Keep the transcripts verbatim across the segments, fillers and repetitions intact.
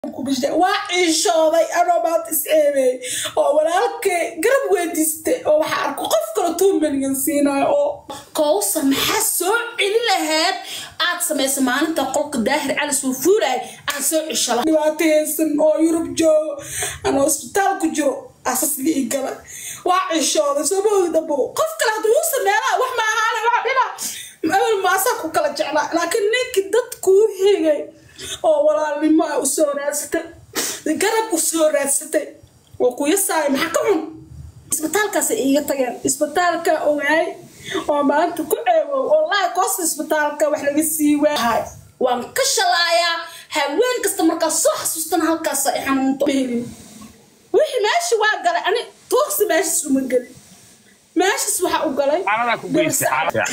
وعيشوضي أنا ما تسألي ولكن قرب ويدست أو حرك قف كرتون من ينسينا أو قوس محسو إلا هاد أتصمي سمان تقولك داهر على سوفولاي أسوء الشلا نواتيسن أو يوروب جو أنا أسبتال كجرو أساس لي إقلا وعيشوضي سبوه دبو قف كلا دوسا ميلا وحما هانا وحبنا أول ما أساكو كلا جعلا لكن نيك دادكو هيغي oo walaalnimo u soo raadsatay garab u soo raadsatay oo ku yasaay maxaa ka xun isbitaalkaas iiga tageen isbitaalka ogaay oo maanta ku eewo wallahi qoys isbitaalka wax laga sii waayay waan ka shalaaya haween kasta marka soo xasuustan halkaas ay xanuunto beelin wixii meeshii waa galay ani toogsi meeshii uma galay meeshii waxa u galay anada ku geysay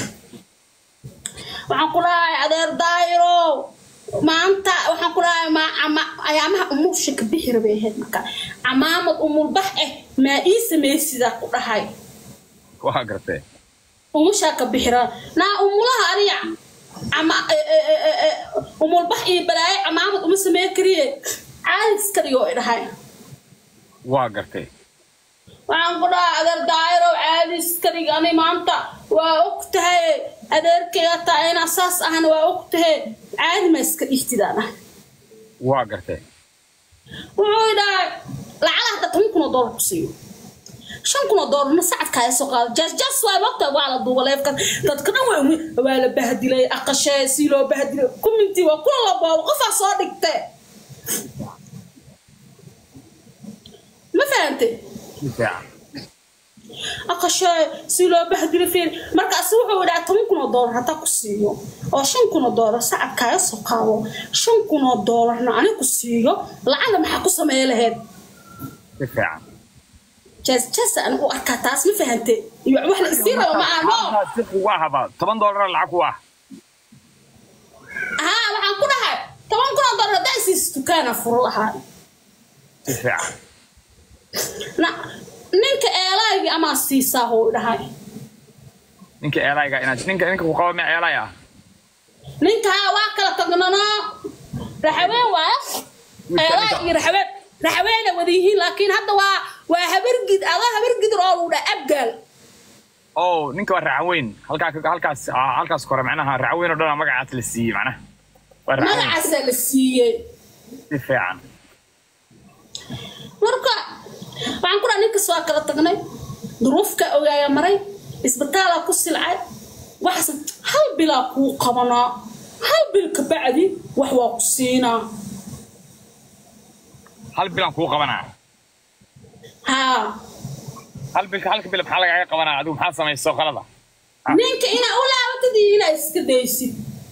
waxaan ku lahay adeer daayiro maanta waxaan ku raay ma ama ayaamaha umushka bixir bay ahayd marka amaamad umul bax eh ma ii sameysida ku dhahay waxa gartay umushka bixira na umulaha ariya ama umul bax ii balaay amaamad um sameey kariye caadis kariyo dhahay waa gartay waxaan ku dhaay adeer daayiro caadis kariga ani maanta waa ogtahay adeerkayga taa ina saas ahan waa ogtahay عادي ما يسكت اهتدانا واقرته وعيدا لعلها تتمكن دور قصير شن كنا دور مساعد كايسو قال جاس جاس واي وقتها وعلى الضوء ولا يفكر تتكلم وين ولا بهدلي اقشا سيلو بهدلي كومنتي وكل با وقفا صادقته ما فهمتي دفاع أقشى سيلو بهدل فين مركز وحول ولا تمكن دور حتى كسيو أو شن كنا دور ساعة كايس وقاو شن كنا دور إحنا أنا كسيو العالم حكوا سماه لهاد دفاع جس جس أنا وأكتاس ما فهمت يبقى إحنا كسيرة ومع ما واحد بعض ثمان دولار العقوة ها وعن كلها ثمان كنا دور دايس تكان فرلها دفاع لا ninka eelayga ama siisa hoo dhahay ninka eelayga inaad ninka ninka ku qabo ma eelay ah ninka waa kala tagnana raxaween waa eelay iyo raxaween raxaween wadihiin laakiin hadda waa waa habargid ada habargid oo u dha abgal oo ninka waa raxaween halka halkaas halkaas kore macnaha raxaween oo dhan magacaas la siiyay macnaha waa raxaween magacaas la siiyay difaacan marka waxaan ku raacnay ninka soo kala tagnay duruufka ogaaya maray isbitaal ku silcay waxsan hal bila ku qabana hal bil ka bacdi wax waa ku siina hal bila ku qabana ha hal bil hal bil maxaa laga qabana adigu maxaa sameeyay qalada ninka ina u laabatay ina iska deysid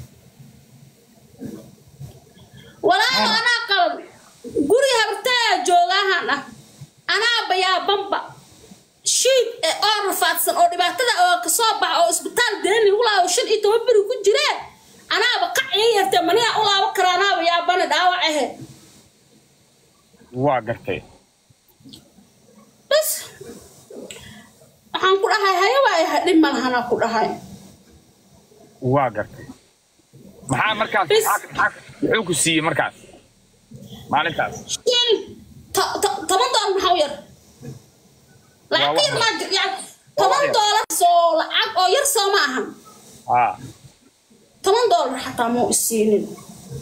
walaa ana qalad guri hartaa joogahana أنا بيا بامبا شيء أور فاتسن أو دبعتها أو كصابة أو إسبتال ديني ولا وشن إنتوا ببرو كل جراد أنا بقى إيه تمني أولا بكرة أنا بيا بنا دعوة واقرتي بس هنقول هاي هاي واي لما هنقول هاي واقرتي محا مركز حق حق سي مركز مالنتاس طبعاً دولار محاوير لكن ما يعني طبعاً دولار سو لعب أو يرسو معهم آه طبعاً دولار حتى مو السنين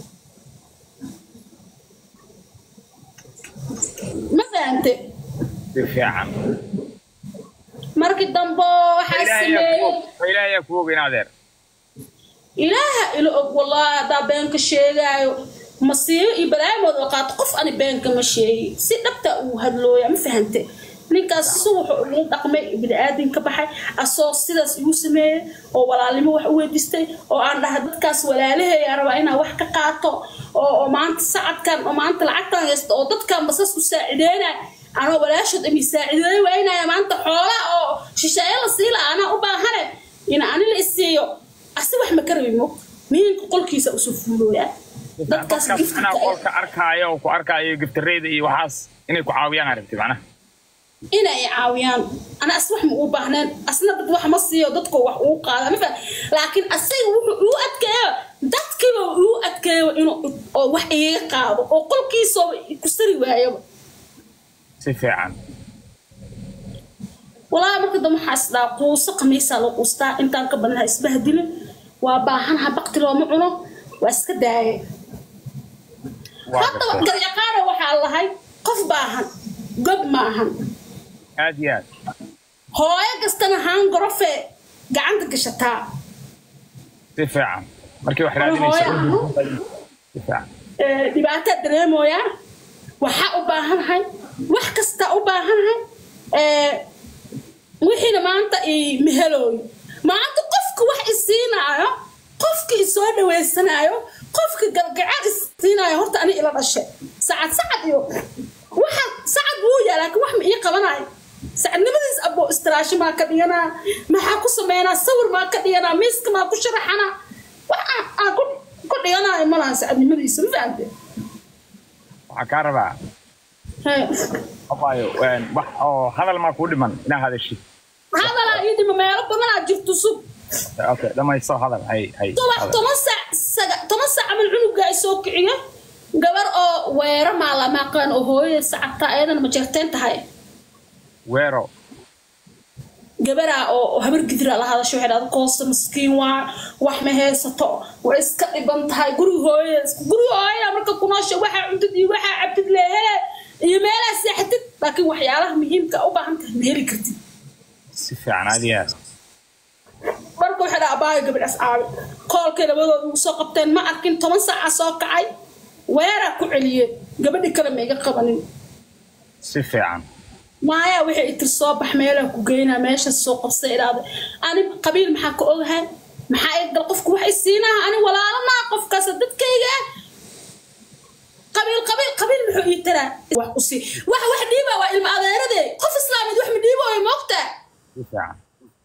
ما فهمت دفاعاً مركي دمبو حاسمي إلهي يكوب ينادر إله إله والله دا بينك الشيء مصير إبراهيم وقعت قف أنا بينك مشي سيدبت وهدلو يا مفهمت نيك الصوح رقم إبراهيم كبحي الصوص سيدس يوسمه أو ولا لما وح وديستي أو أنا هدت كاس ولا له يا ربعنا وح كقاطع أو ما أنت ساعد كان أو ما أنت العقد يست أو ضد كان بس مساعدينا أنا ولا شد مساعدين وين يا ما أنت حولا أو شيء لصيلة أنا أباهنا إن أنا اللي إستيو أسوح مكرمه مين كل كيس أسفله يا أنا أقول كأركايو وكأركايو جبت الريد إيه وحاس إني كعاويان عرفتي معنا inay caawiyaan ana aswax ma u baahnaan asna dad wax ma siiyo dadku wax uu qaada ma fahad laakiin asaga wuxuu u adkeeyo dadkiiba uu adkeeyo inuu oo wax iga qaado oo qolkiisa ku sari waayo si fiican والله مركز دم حاسدا قوس قميصة لو قوستا إنتان قبلها اسبهدله وباهنها بقتل ومعنه واسكداي حتى وقت يقارا وحا الله هاي قف باهن قب ماهن عاديات هوايا قستنا هان قرفة قاعدة قشتا دفاعا مركي واحد عادي دفاعا دبعتا دريمو يا وحا أباهن هاي وحكستا أباهن هاي وحين ما أنت إيه مهلوي ما أنت قفك واحد السينايو قفك يسود ويسنايو قفك قرقع السينايو هرت أنا إلى الشيء ساعد ساعد يو واحد ساعد ويا لكن واحد إيه قبناي ساعد نمديس أبو استراشي ما كدينا ما حكوا سمينا صور ما كدينا مسك ما كشرح أنا وأنا أقول كل أنا ما ساعد نمديس ما عندي عكاربا أبايو وين وح أو هذا ما كودي من إن هذا الشيء هذا لا يدي ما يعرف ما جبت سوق أوكي لما يصير هذا هاي هاي طبعا تمسع تمسع من عنق جاي سوق عيه قبر أو وير ما لا ما كان وهو ساعتها أيضا مجرتين تهاي ويرو قبر أو هبر كثير على هذا شو هذا قوس مسكين وا وحمه هي سطو وإسك بنت هاي قرو هو قرو هاي أمريكا كناش واحد عبد واحد عبد له يميل ساحتك لكن وحياله مهم كأوبا أنت مهلي كرتي سفي عن عاديات بركو حدا أباي قبل أسعار قال كده بدو وساقبتين ما أكين ثمان ساعة ساقعي ويرا كعليه قبل الكلام يجي قبلين سفي عن ما يا وحي التصاب حميله كوجينا ماشي السوق الصير هذا أنا قبيل محاك أقولها محايد قفك وحي السينة أنا ولا أنا ناقف كسدت كيجا قبيل قبيل قبيل محوي ترى وحقصي واحد واحد ديبا والم أغيره ده قف إسلامي واحد ديبا ومقطع دفاع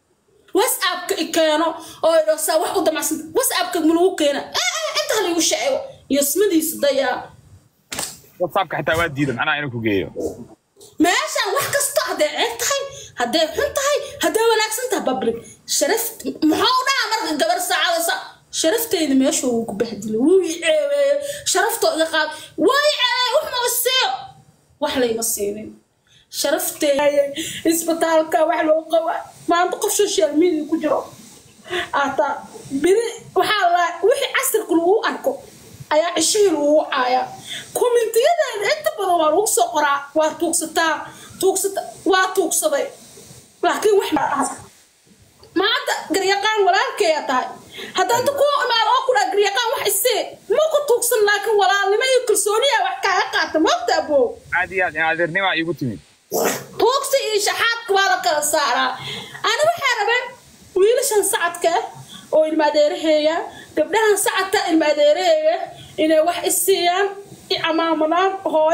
واسأب كانوا أو رصا واحد قدام عسل واسأب كملوك كنا آه أنت هلي وش يسمدي صديا وصابك حتى ودي ده أنا عينك وجيه ماشي واحد كسته هدا عرفت هاي هدا حنت هاي هدا ولاكس أنت ببلك شرفت محاولة عمر دبر ساعة ساعة شرفت إذا ما شو كبهدل وي شرفته إذا قال وي وإحنا والسير وحلي مصيرين شرفت إسبتالك وحلو قوي ما نطقف سوشيال ميديا كجرو أتا بدي وحلا وحي عصر كله أنكو أيا عشير وعيا كومنتيدا أنت بدو روكس قرا وتوكستا توكستا وتوكسبي لكن وحنا ما عاد قريقان ولا كيتاي هذا أنت كو ما أقول قريقان وحسي ما كنت توكسن لكن ولا لما يكرسوني وحكاية قات ما تبو عاديات يعني عذرني ما يقولني توكسي شحات ولا كلا سارة أنا بحاربه ويلشان ساعتك أو المديرية قبلها ساعتها المديرية إنه واحد السيان أمامنا هو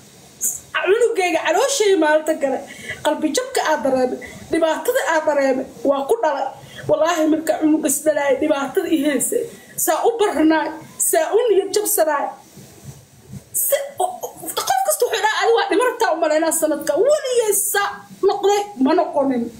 عنو جيجا على شيء ما تقدر قلبي جبك أدرب دبعتي أدرب وأقول لا والله منك عنو بس لا دبعتي إيهس سأبرنا سأون يجيب سراي تقف كستوحنا أيوة مرتا ومرنا سنتك ولي يسا نقضي ما نقولين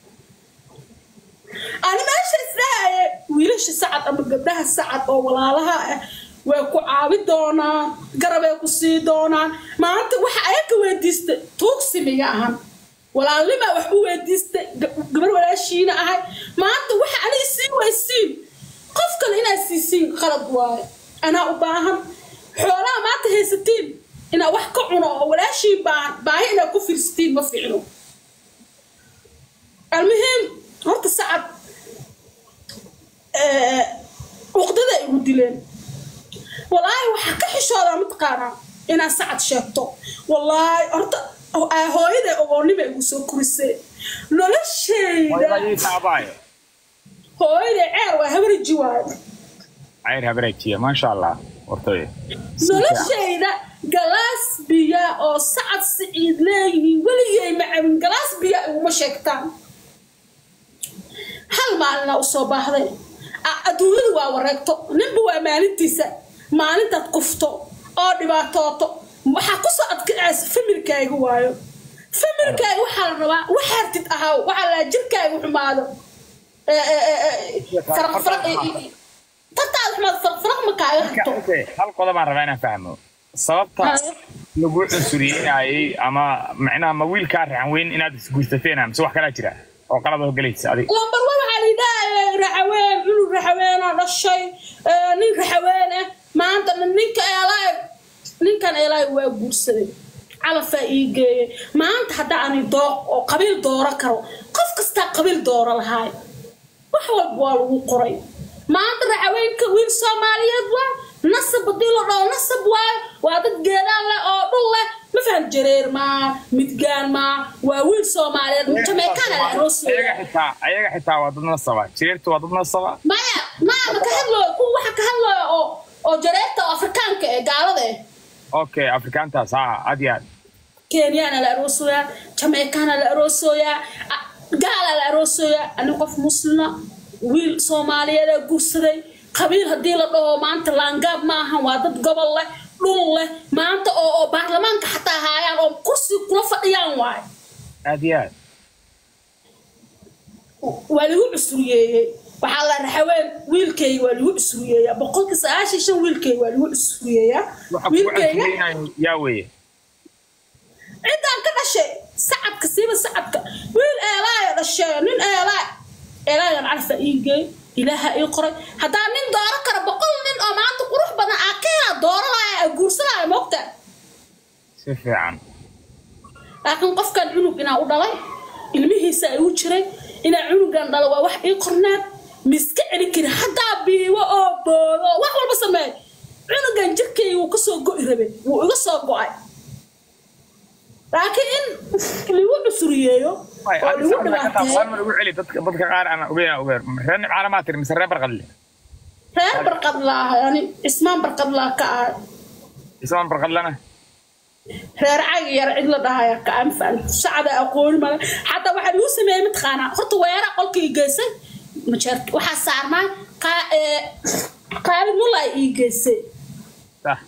أنا ماشي إزاي ويلش ساعة أما قبلها ساعة أو ولا لها ويكو عابد دونا قرب يكو سي دونا ما أنت وح أيك وديست توكسي مياهم ولا لما وح وديست قبل ولا شيء أهاي ما أنت وح أنا يسين ويسين قف كان هنا يسين خلط واي أنا أباهم حولا ما تهستين إنا وح كعنا ولا شيء بان باهي إنا كفر ستين ما في عنو المهم هرت الساعة أه وقتها يوديلين والله وحكي حشارة متقارنة إنا ساعة شابتو والله هرت هو إذا أقولني بيقصو كرسي لولا شيء هو إذا عير وهبر الجوال عير هبرتيه ما شاء الله ورطوي لولا شيء ده جلاس بيا أو ساعة سعيد ليه ولي مع من جلاس بيا ومشيكتان هل مالنا وصوبه هذا أدوه وورقته نبوا مالنتيسا مالنتا تقفته أو دبعتاته وحكوسا أتكعس فمركاي هوايو familkaaga waxaa la rabaa waxaartid ahaw waxaa la jirkaaga xumaado faraq faraq tartaad xumaado faraq faraq ma kaaga rabto hal qodob aan rabaa inaan fahmo sababta lagu cunsuriyeenayay ama macnaha ma wiilkaa raxan weyn inaad isguursateen mise wax kala jira oo qalad oo galaysa adiga lambar one waxaa la yidhaahdaa raxaween inuu raxaweena dhashay nin raxaween ah maanta ninka eelaay ninkan eelaay waa guursaday calafaa ii geeyey maanta haddaa ani dooq oo qabiil dooro karo qof kastaa qabiil dooro lahaay wax walba waa lagu qoray maanta raxaweenka wiil soomaaliyeed waa nasab haddii la dhaho nasab waa waa dad geedaan leh oo dhul leh ma faham jareer maa midgaan maa waa wiil soomaaliyeed jameekana la aroosay ayaga xitaa ayaga xitaa waa dad nasaba jareertu waa dad nasaba maya maa ma ka hadlooyo kuwa waxa ka hadlooyo oo oo jareerta oo afrikaanka ee gaalada eh okay afrikaantaas haa aad iyo aad kenyana la aroosooyaa jameekana la aroosooyaa gaala la aroosooyaa ani qof muslima wiil soomaaliyeed ee guursaday qabiil haddii la dhaho maanta laangaab ma ahan waa dad gobol leh dhul leh maanta oo oo baarlamaanka xataa haayaan oo kursi kula fadhiyaan waay aad iyo aad waa lagu cusuriyeeyey waxaa la raxaween wiilkayga waa lagu cusuriyeeyaa boqolka sagaashan shan wiilkayga waa lagu cusuriyeeyaa wiilkayga yaa weeye cidaan ka dhashay sacabka siiba sacabka wiil eelaaya dhashay nin eelaay eelaaygan calfa ii geey ilaaha ii qoray haddaa nin dooro kara boqol nin oo maanta qurux badan aa ka hela dooranaya aa guursanaya moogta si fiican laakiin qofkan cunug inaa u dhalay ilmihiisa ay u jiray inaa cunugan dhala waa wax ii qornaad miska celi kari haddaa biibo oo boodo wax walba sameey cunugan jirkayga wuu ka soo go'i rabay wuu iga soo go'ay laakiin in lagu cusuriyeeyo oo lagu dhawaateeyo dadka dadka qaar aan ogeyn ogeyn reer caalamaad tir mise reer barqadle reer barqadlaa yani ismaan barqadlaa ka ah ismaan barqadlana reer cagi yar cid la dhahaya ka anfan sacada aqoon ma xataa waxa lagu sameeyay mid qaana horta weera qolkii geysay ma jeerto waxa saarnaa ka ee qaali mulay ii geysay صح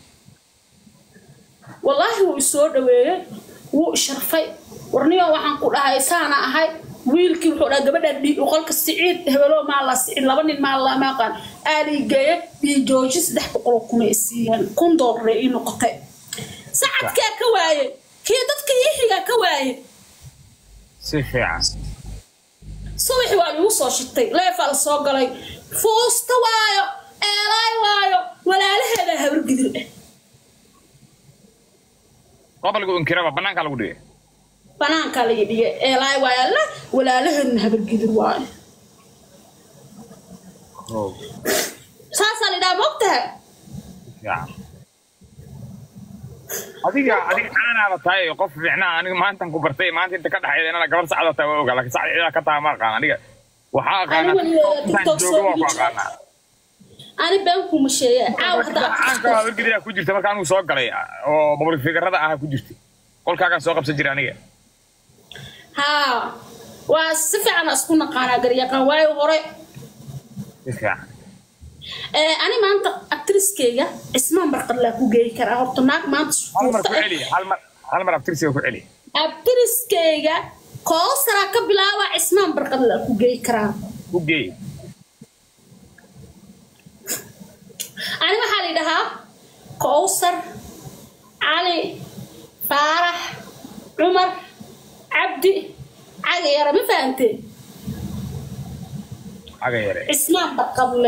والله هو يسود ويه wuu sharfay warniyo waxaan ku dhahay saana ahay wiilkii wuxuu dhahay gabadha dhig qolka siciid hebelo ma la siciid laba nin ma la ma qaan aali geeyay bi joojis saddex boqol kuma isiiyeen kun dollar ay noqotay saacadka ka waaye kii dadka yihiga ka waaye si fiican subax waa lagu soo shitay leefal soo galay foosta waayo eelay waayo walaalaheeda habar gidir ah قبل يقول إنكرامه بنان كله قديه بنان كله يديه إيه ولا ولا لهن هبل قدر واي ساسا لدا مقتها يعني هذيك هذيك أنا بتاعي يقف فينا أنا ما أنت كبرتي ما أنت كده حيل أنا قبل ساعة تقول لك ساعة إذا كتاه ما كان هذيك وحاق أنا أنا بينكم شيء عاود أنا كمان قدر أكون جرت ما كانوا سوق عليه أو بقول فكرة هذا أنا كنت جرتي كل كان سوق بسجرانية ها وصفي أنا أسكون قانا قرية قواي وغري أنا ما أنت أكترس كيجا اسمه برقد لك وجاي كره هرتناك ما أنت هالمر كعلي هالمر هالمر أكترس وكعلي أكترس كيجا كوسرة كبلاوة اسمه برقد لك وجاي كره وجاي أنا ما حالي لها كوثر علي فارح عمر عبدي عغير ما فهمتي عغير اسمه بقبل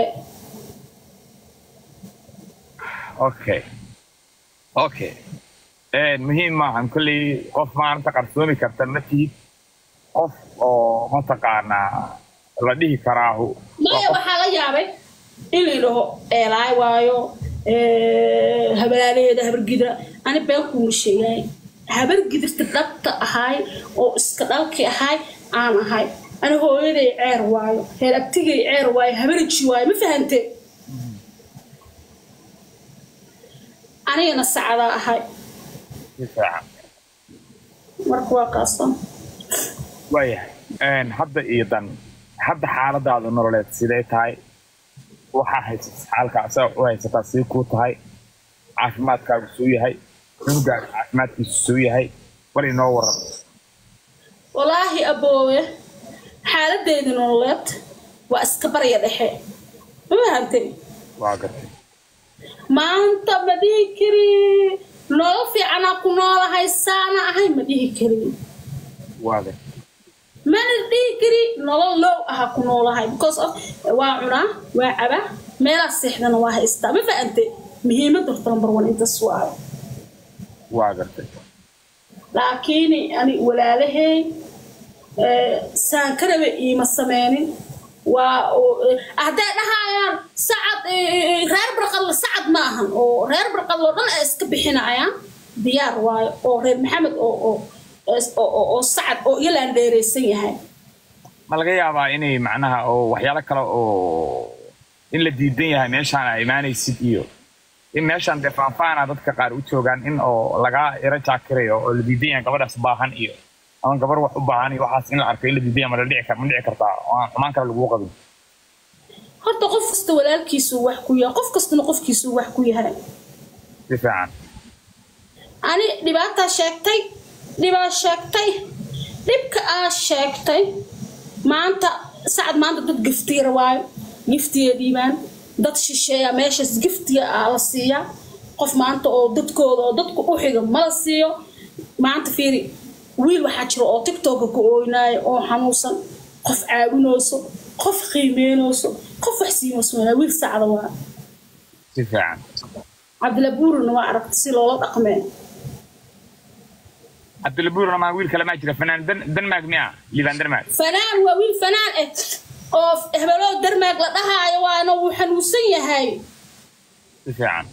اوكي اوكي ايه المهم ما عن كل قف ما انت قرصوني كرتنتي قف او ما تقانا رديه كراهو ما وحالا يابي إلي له إلاي وايو هبلاني ده هبر جدر أنا بينكم الشيء هبر جدر تدقق هاي أو إسكالك هاي أنا هاي أنا هو يدي عير وايو هلا بتيجي عير واي هبر شوي ما فهمت أنا أنا السعادة هاي ساعة مركوا قصة ويا إن حد أيضا حد حالة هذا النورلات سيدات هاي waxaa haysataa xaalkaas oo haysataa si ku tahay caafimaadkaagu soo yahay cunuga caafimaadkiisu soo yahay wali noo waran والله أبوه حالة ديدن ولد وأسكبر يدحي ما فهمتي واقرتي ما أنت بدي كري نو في أنا كنا هاي السنة هاي بدي كري واقرتي ما ندي كري نو لو أها كنا هاي because of وعنا وعبا ما لا سحنا واه استا ما فهمتي مهمة دكتور نمبر واحد أنت السؤال واقرتي لكن أنا ولا له سان كرب إيما سمانين وأهدأنا هايان سعد غير برقل سعد معهم أو غير برقل لا إسكبحنا عيان ديار واي أو غير محمد أو أو أو أو سعد أو يلا نديرسين هاي ما laga yaabaa inay macnaha oo waxyaalo kale oo in la diidan yahay meeshaan ay imaanaysid iyo in meeshaan defaanfaana dadka qaar u joogaan in oo laga ira jaakirayo oo la diidan yahay gabadhaas baahan iyo ama gabar wax u baahan iyo waxaas in la arko in la diidan yahay ma la dhici kar ma dhici kartaa oo xumaan kale lagu qabin horta qof kasta walaalkiisu wax ku yahay qof kastana qofkiisu wax ku yahay si fiican ani dhibaato sheegtay dhibaato sheegtay dhibka aa sheegtay maanta sacad maanta dad giftiir waayo giftiya diibaan dad shisheeya meeshaas giftiya aa la siiya qof maanta oo dadkooda oo dadku u xiga ma la siiyo maanta fiiri wiil waxaa jira oo tiktok ku ooynaayo oo xanuunsan qof caawinayso qof qiimeynayso qof wax siinayso wiil sacad waa si fiican cabdilabuurna waa aragtay si loola dhaqmay cabdilabuurna ma wiil kale ma jira fanaan Denmark miya liban Denmark fanaan waa wiil fanaan eh oo hebelo Denmark la dhahayo waana uu xanuunsan yahay si fiican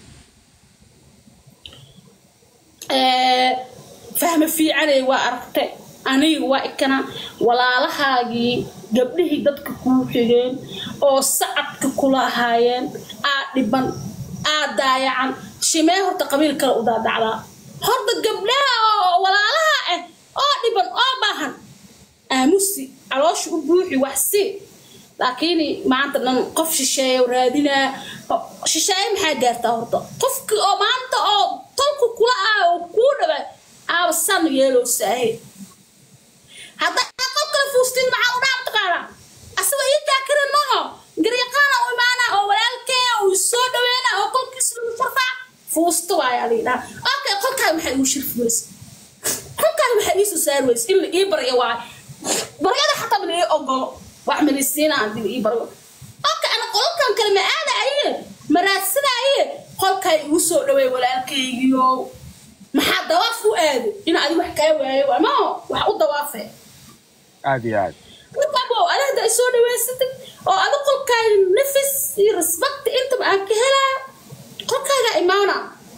ee fahma fiican ay waa aragtay aniga waa ikana walaalahaagii gabdhihii dadka ku xigeen oo sacadka kula ahaayeen aa dhiban aa daayacan shimee horta qabiil kale u daadacdaa horta gabdhaha oo walaalaha ah oo dhiban oo baahan aamusi caloosh u buuxi wax si laakiin maanta dhan qof shisheeyo raadina shisheeyo maxaa gaartaa horta qofka oo maanta oo tolku kula ah oo ku dhawaa aa san yeelo saay hada qofka fuustin maxaa u dhaaf taqaana asaga inta karin nooho gariiqana oo maana oo walaalkee oo soo dhaweena oo qolkiisa lagu farfaa fuusto waa yaalina okay qolkaa maxay u shirfweys qolkaa maxay isu saarweys in ii baryo waa baryada xataa ma ii ogolo wax milisiina hadii ii baryo okay ana qolkan kale ma aada ayee maraasida ayee qolkaa igu soo dhaweey walaalkeygiyo maxaa dawaaf u aad in aad wax ka waayo ama wax u dawaafay aad iyo aad babo alada soo dhaweysatay oo aad qolkaa nafis iyo respect inta ma ka helaa qolkaaga imaana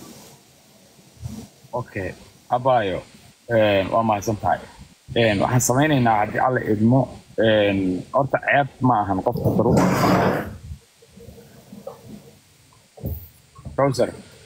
okay abayo een waa maasan tahay een waxaan sameynaynaa hadii alla idmo een horta ceeb ma ahan qofka daruur browser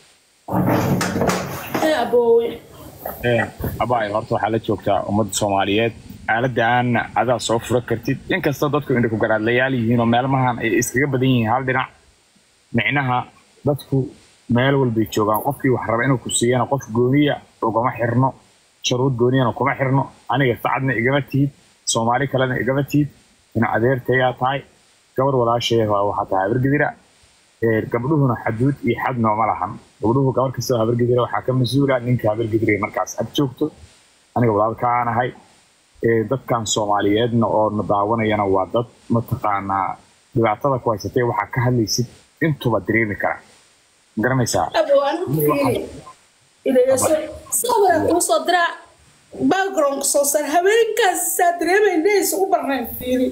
ee aboowe ee abayo horta waxaa la joogtaa ummadda Soomaaliyeed aaladaan adaa soo furo kartid inkastoo dadku indha ku garaadlayaal yihiin oo meelmahan ay iskaga badan yihiin hal dhinac micnaha dadku meel walba joogaan qofkii wax raba inuu ku siiyana qof gooniya ugama xirno shuruud gooniyana kuma xirno aniga sacadna igama tiid Soomaali kalena igama tiid ina adeertaya tahay gabar walaashay waxa tahay Habargidira ee gabdhuhuna xaduud iyo xad nooma lahan gabdhuhu gabar kasta Habargidira waxa ka masuula ninka Habargidira markaas ad joogto aniga walaalkaan ahay ee dadkan Soomaaliyeedna oo nadaawanayana waa dad mataqaana dhibaatada ku haysatay waxa ka hadlaysid intuba dareemi kara garanaysaa aboowan fiiri ilaa sawir ku soo dira background soo sar haweenkaas sadreemaynays u barnaan fiiri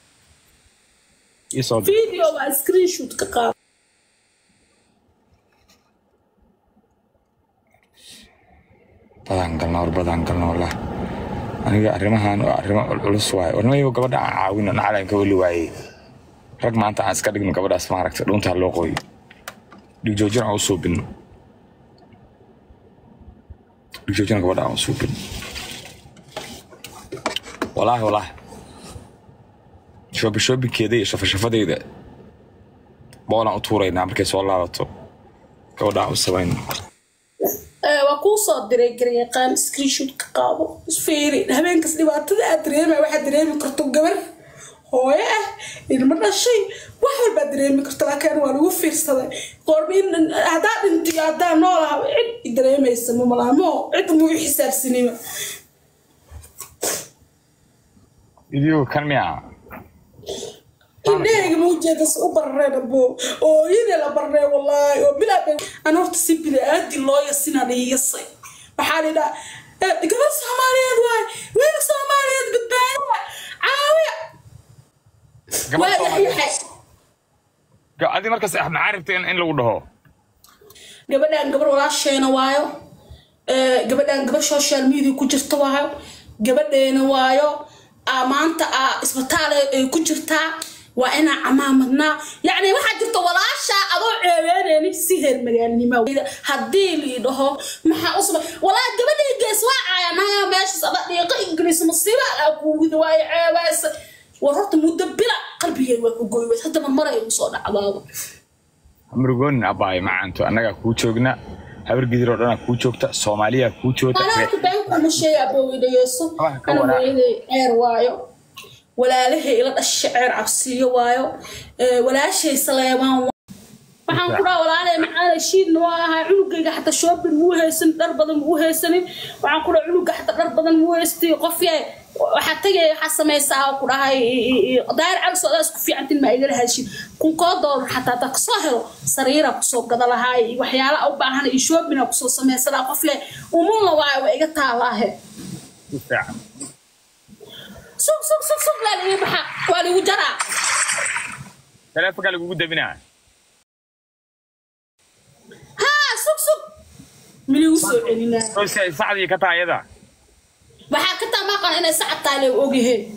isoo video waa screenshot ka qaad badan galnoor badan galnoor aniga arrimahan oo arrimo culus waay warmayo gabadha caawina nacalanka wali waayay rag maanta aan iska dhigno gabadhaas ma aragtay dhunta loo qoy dhijoojin oo soo bin dhijoojin gabadha oo soo bin والله والله شوف شوف كذا شوف شوفديده بولا أطورينا مركز والله أطو كودا وسوين وكوس صادري قري قام سكرين شوت كقابو فيري هبين كس دبعتها أدريمة واحد دريمة كرتون جبر هو إيه المرة شيء واحد بدريمة كرتون كان وانو فير صدق قربين هذا أنت هذا نوع عد دريمة يسمى ملامو عد مو حساب سينما فيديو كان ميا إنه موجود سوبر ربو أو يدي لبرة والله وبلا أنا رحت سيبني أدي الله يسنا لي يصي بحالي ده قبل سوماليا دواي وين سوماليا بتبان عاوية ولا هي حاجة قاعدين مركز إحنا عارفتين إن لو ده قبل أن قبل ولا شيء نوايو قبل أن قبل سوشيال ميديا كجرت وايو قبل أن نوايو أمانة إسبتال كجرتا وأنا عمامنا يعني واحد جرت ولا شيء أضوع عيني نفسي هالمجال نما هديلي ده ما حأصل ولا قبل يجلسوا أنا يا ماشي صدق دقيقة إنجليزي مصيبة أبو ذواي عباس ورحت مدبلة قلبي وقوي بس حتى من مرة يوصل عبابا أمرجون أباي مع أنتو أنا كوتشوجنا هبر جدير أنا كوتشوجتا سوماليا كوتشوجتا أنا كبان كل شيء أبوي ده يسوع أنا بيدي عير وايو ولا له إلا الشعر عبسي وايو ولا شيء سليمان waxaan ku dhaw walaalahay macaan shiid noo aha cunugayga xataa shoobin muu haysan dhar badan muu haysanin waxaan ku dhaw cunuga xataa dhar badan muu haystay qof yahay waxa tagay waxa sameeysaa ku dhahay daayir cag soo isku fiicantin ma igala heshin kun koo dollar xataa ta soo helo sariira ku soo gada lahaay waxyaalaha u baahan in shoobina ku soo sameeysaa qof leh umul la waa iga taalaahe fiican soo soo soo soo la leeyahay waxa waa lagu jaraa telefoonka lagu dabinaa مليوسو علينا. بس سعد يكتا يدا. بحكتا ما كان أنا سعد تالي وجهه.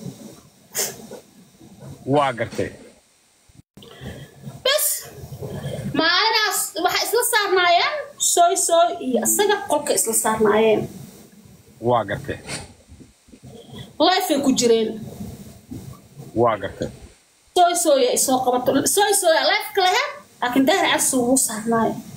واقرتي. بس ما أنا بح إسلا صار نايم سوي سوي أصدق قلك إسلا صار نايم. واقرتي. الله يفيك جرين. واقرتي. سوي سوي إسلا قبض سوي سوي الله يفيك لها لكن ده رأسه صار نايم.